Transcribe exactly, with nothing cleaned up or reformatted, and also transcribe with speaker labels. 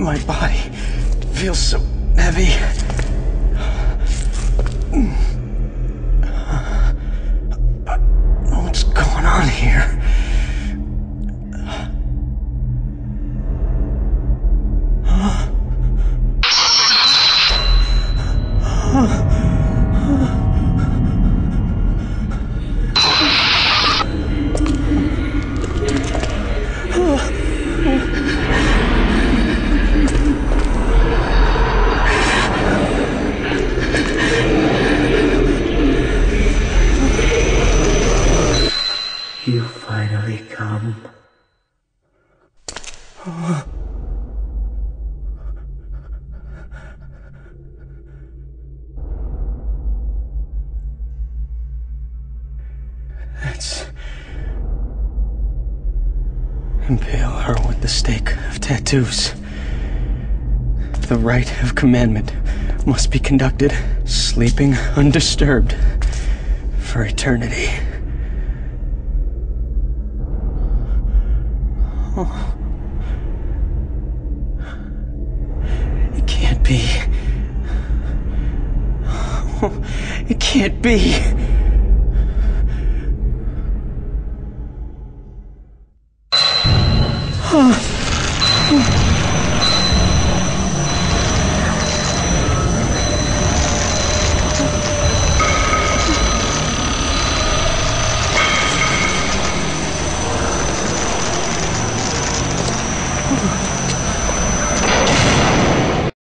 Speaker 1: My body feels so heavy. What's going on here?
Speaker 2: You finally come.
Speaker 1: That's... Impale her with the stake of tattoos. The rite of commandment must be conducted, sleeping undisturbed, for eternity. Oh. It can't be. Oh, it can't be. Oh.